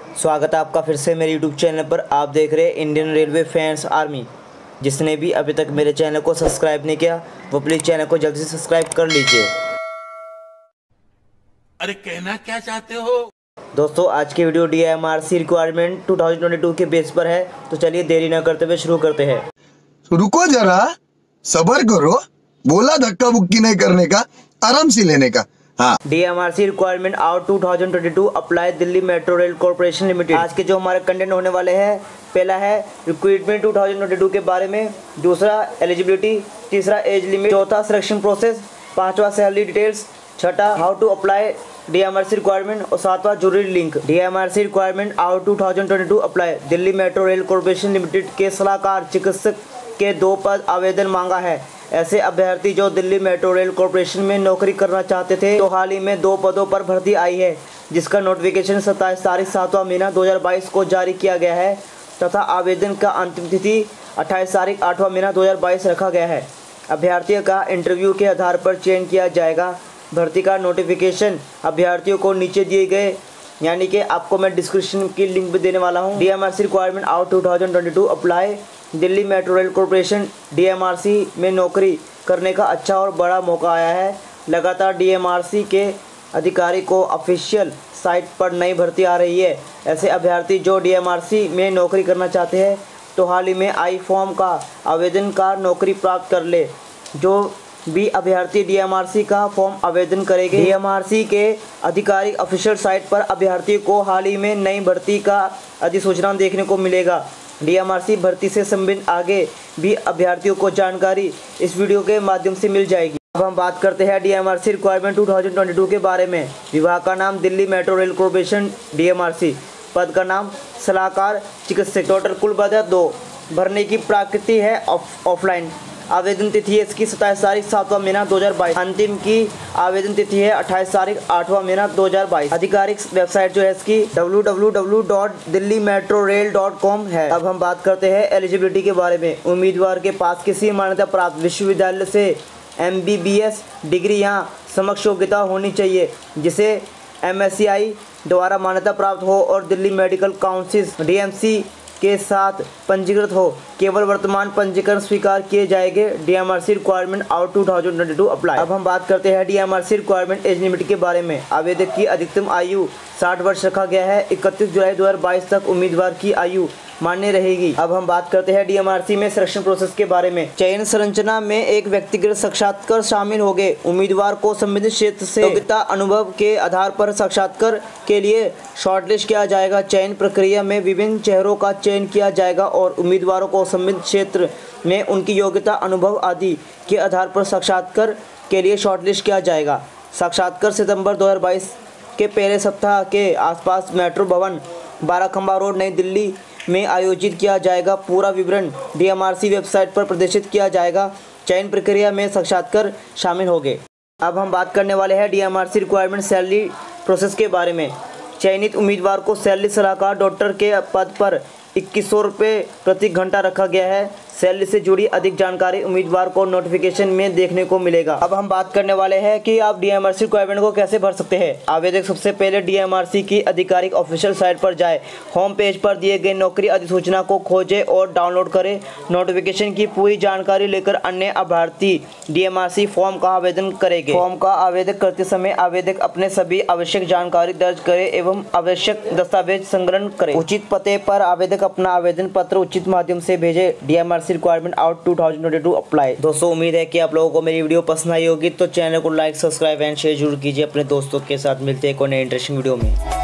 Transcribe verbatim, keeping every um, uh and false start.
स्वागत है आपका फिर से मेरे यूट्यूब चैनल पर। आप देख रहे हैं इंडियन रेलवे फैंस आर्मी। जिसने भी अभी तक मेरे चैनल को सब्सक्राइब नहीं किया वो प्लीज़ चैनल को जल्दी से सब्सक्राइब कर लीजिए। अरे कहना क्या चाहते हो दोस्तों, आज की video D M R C requirement दो हज़ार बाईस के बेस पर है, तो चलिए देरी न करते हुए शुरू करते हैं। रुको जरा, सबर करो। बोला धक्का बुक्की नहीं करने का, आराम से लेने का। हाँ, D M R C requirement out दो हज़ार बाईस apply Delhi metro rail corporation limited. आज के जो हमारे कंटेंट होने वाले हैं, पहला है रिक्रूटमेंट दो हज़ार बाईस के बारे में, दूसरा एलिजिबिलिटी, तीसरा एज लिमिट, चौथा सिलेक्शन प्रोसेस, पांचवा सैलरी डिटेल्स, छठा how to apply D M R C requirement और सातवां जरूरी link. D M R C requirement out दो हज़ार बाईस apply Delhi metro rail corporation limited के सलाहकार चिकित्सक के दो पद आवेदन मांगा है। ऐसे अभ्यर्थी जो दिल्ली मेट्रो रेल कॉर्पोरेशन में नौकरी करना चाहते थे, तो हाल ही में दो पदों पर भर्ती आई है, जिसका नोटिफिकेशन सत्ताईस तारीख सातवां महीना दो हज़ार बाईस को जारी किया गया है तथा आवेदन का अंतिम तिथि अट्ठाईस तारीख आठवां महीना दो हज़ार बाईस रखा गया है। अभ्यर्थियों का इंटरव्यू के आधार पर चयन किया जाएगा। भर्ती का नोटिफिकेशन अभ्यर्थियों को नीचे दिए गए, यानी कि आपको मैं डिस्क्रिप्शन की लिंक भी देने वाला हूँ। D M R C requirement out दो हज़ार बाईस apply Delhi metro rail corporation D M R C में नौकरी करने का अच्छा और बड़ा मौका आया है। लगातार डी एम आर सी के अधिकारी को ऑफिशियल साइट पर नई भर्ती आ रही है। ऐसे अभ्यर्थी जो डी एम आर सी में नौकरी करना चाहते हैं, तो हाल ही में आई फॉर्म का आवेदन कर नौकरी प्राप्त कर ले। जो भी अभ्यर्थी डी एम आर सी का फॉर्म आवेदन करेंगे, डी एम आर सी के आधिकारिक ऑफिशियल साइट पर अभ्यर्थियों को हाल ही में नई भर्ती का अधिसूचना देखने को मिलेगा। डी एम आर सी भर्ती से संबंधित आगे भी अभ्यर्थियों को जानकारी इस वीडियो के माध्यम से मिल जाएगी। अब हम बात करते हैं D M R C requirement दो हज़ार बाईस के बारे में। विभाग का नाम Delhi metro rail corporation D M R C, पद का नाम सलाहकार चिकित्सक। टोटल कुल पद है दो। भरने की प्रकृति है ऑफलाइन। आवेदन तिथि है इसकी सत्ताईस तारीख सातवां महीना दो हज़ार बाईस। अंतिम की आवेदन तिथि है अट्ठाईस तारीख आठवां महीना दो हज़ार बाईस। आधिकारिक वेबसाइट जो है इसकी W W W dot Delhi metro rail dot com है। अब हम बात करते हैं एलिजिबिलिटी के बारे में। उम्मीदवार के पास किसी मान्यता प्राप्त विश्वविद्यालय से M B B S degree या समकक्ष योग्यता होनी चाहिए, जिसे एम एस सी आई द्वारा मान्यता प्राप्त हो और Delhi medical council D M C के साथ पंजीकृत हो। केवल वर्तमान पंजीकरण स्वीकार किए जाएंगे। D M R C requirement out दो हज़ार बाईस अप्लाई। अब हम बात करते हैं D M R C requirement age limit के बारे में। आवेदक की अधिकतम आयु साठ वर्ष रखा गया है। इकतीस जुलाई दो हज़ार बाईस तक उम्मीदवार की आयु मान्य रहेगी। अब हम बात करते हैं डी एम आर सी में सिलेक्शन प्रोसेस के बारे में। चयन संरचना में एक व्यक्तिगत साक्षात्कार शामिल होंगे। उम्मीदवार को संबंधित क्षेत्र से योग्यता अनुभव के आधार पर साक्षात्कार के लिए शॉर्टलिस्ट किया जाएगा। चयन प्रक्रिया में विभिन्न चेहरों का चयन किया जाएगा और उम्मीदवारों को संबंधित क्षेत्र में उनकी योग्यता अनुभव आदि के आधार पर साक्षात्कार के लिए शॉर्टलिस्ट किया जाएगा। साक्षात्कार सितंबर दो हज़ार बाईस के पहले सप्ताह के आसपास मेट्रो भवन बारह खंबा रोड नई दिल्ली में आयोजित किया जाएगा। पूरा विवरण D M R C website पर प्रदर्शित किया जाएगा। चयन प्रक्रिया में साक्षात्कार शामिल होंगे। अब हम बात करने वाले हैं D M R C requirement salary process के बारे में। चयनित उम्मीदवार को सैलरी सलाहकार डॉक्टर के पद पर इक्कीस सौ रुपये प्रति घंटा रखा गया है। सैलरी से जुड़ी अधिक जानकारी उम्मीदवार को नोटिफिकेशन में देखने को मिलेगा। अब हम बात करने वाले हैं कि आप D M R C requirement को कैसे भर सकते हैं। आवेदक सबसे पहले डी एम आर सी की आधिकारिक ऑफिशियल साइट पर जाए। होम पेज पर दिए गए नौकरी अधिसूचना को खोजें और डाउनलोड करें। नोटिफिकेशन की पूरी जानकारी लेकर अन्य अभ्यर्थी D M R C form का आवेदन करेंगे। फॉर्म का आवेदन करते समय आवेदक अपने सभी आवश्यक जानकारी दर्ज करे एवं आवश्यक दस्तावेज संग्रहण करे। उचित पते पर आवेदक अपना आवेदन पत्र उचित माध्यम से भेजे। D M R C requirement out दो हज़ार बाईस अप्लाई। दोस्तों, उम्मीद है कि आप लोगों को मेरी वीडियो पसंद आई होगी, तो चैनल को लाइक सब्सक्राइब एंड शेयर जरूर कीजिए अपने दोस्तों के साथ। मिलते हैं कोई नए इंटरेस्टिंग वीडियो में।